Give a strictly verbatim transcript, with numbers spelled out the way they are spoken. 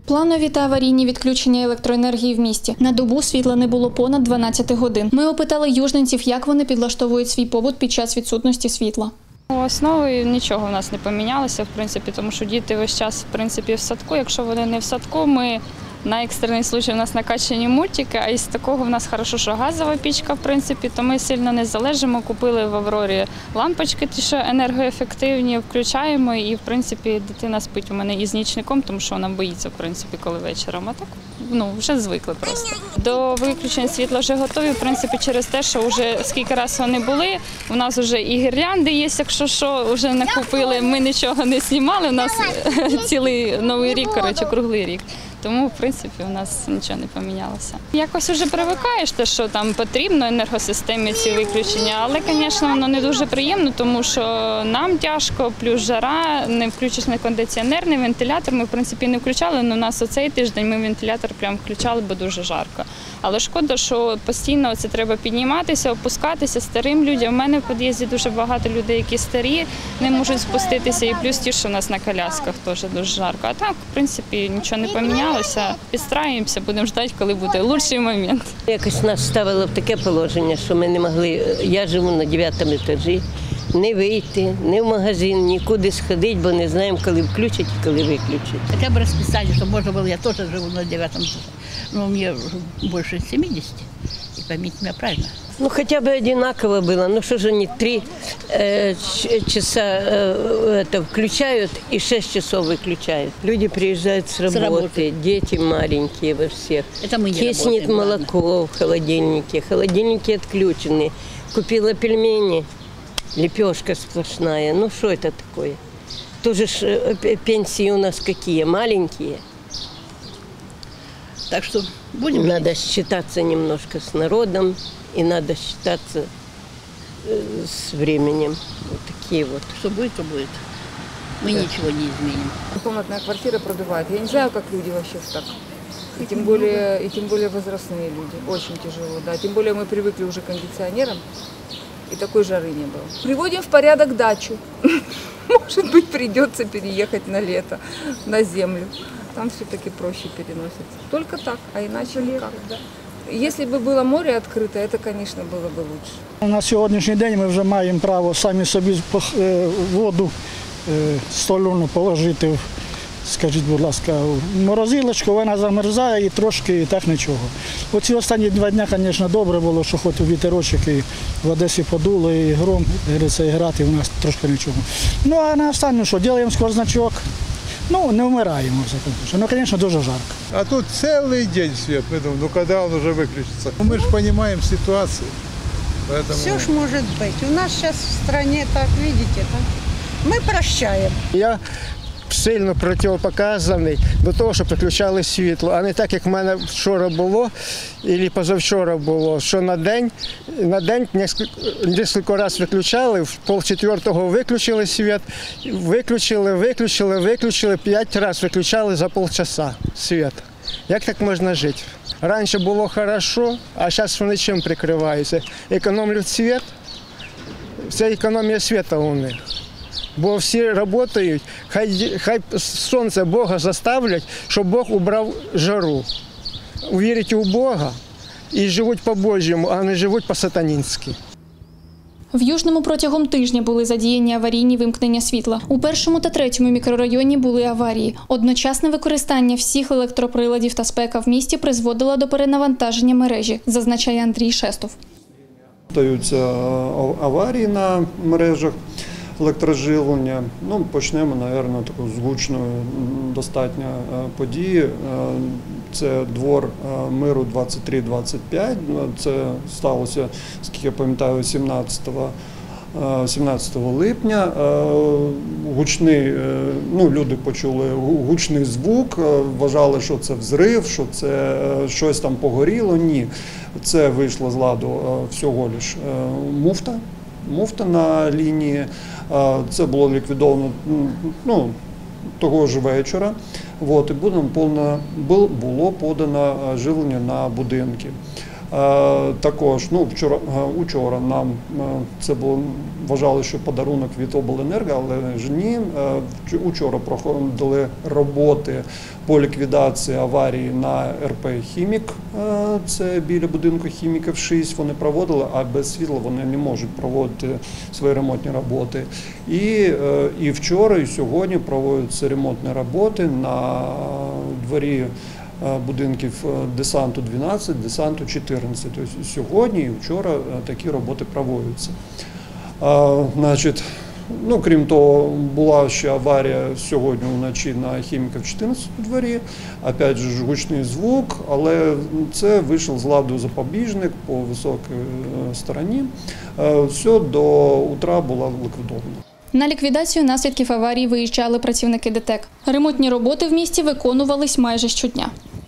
Планові та аварійні відключення електроенергії в місті. На добу світла не було понад дванадцять годин. Ми опитали южненців, як вони підлаштовують свій побут під час відсутності світла. Основою нічого в нас не помінялося, в принципі, тому що діти весь час в принципі, в садку. Якщо вони не в садку, ми на екстрений случай у нас накачані мультики, а із такого в нас хорошо, що газова пічка, в принципі, то ми сильно не залежимо. Купили в Аврорі лампочки, ті, що енергоефективні, включаємо і, в принципі, дитина спить у мене із нічником, тому що вона боїться, в принципі, коли вечором. А так, ну, вже звикли просто. До виключення світла вже готові, в принципі, через те, що вже скільки разів вони були, у нас вже і гірлянди є, якщо що, вже накупили, ми нічого не знімали, у нас цілий новий рік, коротше, круглий рік. Тому, в принципі, у нас нічого не помінялося. Якось вже привикаєш, те, що там потрібно енергосистемі ці виключення, але, звісно, воно не дуже приємно, тому що нам тяжко, плюс жара, не включиш не кондиціонер, не вентилятор. Ми, в принципі, не включали, але у нас оцей тиждень ми вентилятор прямо включали, бо дуже жарко. Але шкода, що постійно це треба підніматися, опускатися старим людям. У мене в під'їзді дуже багато людей, які старі, не можуть спуститися, і плюс ті, що у нас на колясках теж дуже жарко. А так, в принципі, нічого не помінялося. Підстраюємося, будемо чекати, коли буде кращий момент. Якось нас ставило в таке положення, що ми не могли, я живу на дев'ятому етажі, не вийти, не в магазин, нікуди сходити, бо не знаємо, коли включать і коли виключать. Хотя бы расписали, чтобы можно было, я тоже живу на девятом этаже, но мне больше семидесяти, и поймите меня правильно. Ну, хотя бы одинаково было, ну что же они три э, часа э, это включают и шесть часов выключают. Люди приезжают с работы, с работы. Дети маленькие во всех. Это мы не Киснет работаем, молоко ладно. В холодильнике, холодильники отключены. Купила пельмени, лепешка сплошная, ну что это такое? Тоже ж пенсии у нас какие, маленькие. Так что будем... Надо считаться немножко с народом. И надо считаться с временем. Вот такие вот. Что будет, то будет. Мы да. ничего не изменим. Комнатная квартира продувает. Я не знаю, как люди вообще так. И тем более, и тем более возрастные люди. Очень тяжело, да. Тем более мы привыкли уже к кондиционерам. И такой жары не было. Приводим в порядок дачу. Может быть, придется переехать на лето, на землю. Там все-таки проще переносится. Только так, а иначе никак. Якщо б було море відкрите, це, звісно, було б краще. На сьогоднішній день ми вже маємо право самі собі воду столону положити, скажіть, будь ласка, в морозилочку, вона замерзає і трошки, і так нічого. Оці останні два дні, звісно, добре було, що хоч вітерочок і в Одесі подуло, і гром, і грати, у нас трошки нічого. Ну, а на останню що, робимо сквознячок. Ну, не вмираємо, ну, звісно, дуже жарко. А тут целый день свет, поэтому, ну когда он уже выключится? Мы же понимаем ситуацию. Поэтому... Все ж может быть. У нас сейчас в стране, так видите, да? Мы прощаем. Я сильно протипоказаний до того, щоб виключали світло, а не так, як в мене вчора було, або позавчора було, що на день, на день кілька разів виключали, в полчетвертого виключили світ, виключили, виключили, виключили, п'ять разів виключали за полчаса світ. Як так можна жити? Раніше було добре, а зараз вони чим прикриваються? Економлять світ, це економія світу у них. Бо всі працюють, хай, хай сонце Бога заставлять, щоб Бог убрав жару. Вірять у Бога і живуть по-божому, а не живуть по-сатанінськи. В Южному протягом тижня були задіяні аварійні вимкнення світла. У першому та третьому мікрорайоні були аварії. Одночасне використання всіх електроприладів та спека в місті призводило до перенавантаження мережі, зазначає Андрій Шестов. Стаються аварії на мережах електроживлення. Ну, почнемо, мабуть, таку з гучної достатньо події. Це двор Миру двадцять три двадцять п'ять. Це сталося, скільки я пам'ятаю, сімнадцятого липня. Гучний, ну, люди почули гучний звук, вважали, що це взрив, що це щось там погоріло. Ні, це вийшло з ладу всього лиш муфта. Муфта на лінії, це було ліквідовано, ну, того ж вечора, от, і було подано живлення на будинки. Також, ну, вчора, учора нам це було, вважали, що подарунок від обленерго, але ж ні. Учора проходили роботи по ліквідації аварії на ер пе «Хімік», це біля будинку хіміків шість, вони проводили, а без світла вони не можуть проводити свої ремонтні роботи. І, і вчора, і сьогодні проводяться ремонтні роботи на дворі будинків десанту дванадцять, десанту чотирнадцять. Тобто сьогодні і вчора такі роботи проводяться. Значить, ну, крім того, була ще аварія сьогодні вночі на Хіміків чотирнадцять у дворі, опять же гучний звук, але це вийшов з ладу запобіжник по високій стороні. Все до утра було ліквідовано. На ліквідацію наслідків аварії виїжджали працівники ДТЕК. Ремонтні роботи в місті виконувались майже щодня.